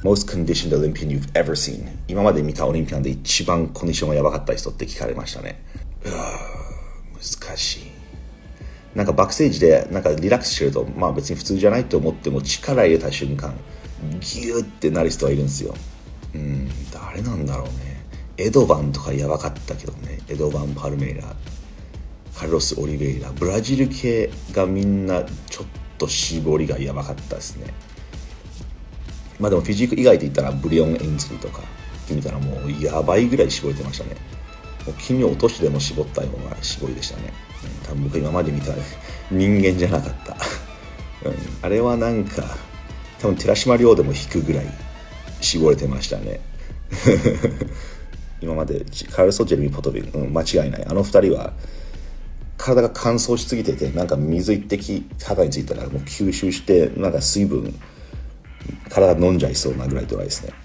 most conditioned Olympian you've ever seen? 今まで見たオリンピアンで一番コンディションがやばかった人って聞かれましたね。難しい。なんかバックステージでなんかリラックスしてると、まあ別に普通じゃないと思っても力入れた瞬間ギューってなる人はいるんですよ。誰なんだろうね。エドバンとかやばかったけどね。エドバン・パルメイラ、カルロス・オリベイラ、ブラジル系がみんなちょっと絞りがやばかったですね。まあでもフィジーク以外で言ったらブリオン・エンズリーとか見たらもうやばいぐらい絞れてましたね。もう金を落としてでも絞ったような絞りでしたね。多分僕今まで見た人間じゃなかった、あれはなんか多分寺島亮でも引くぐらい絞れてましたね今までカルソ・ジェレミー・ポトビル、間違いない。あの二人は体が乾燥しすぎてて、なんか水一滴肌についたらもう吸収してなんか水分体が飲んじゃいそうなぐらいとかですね。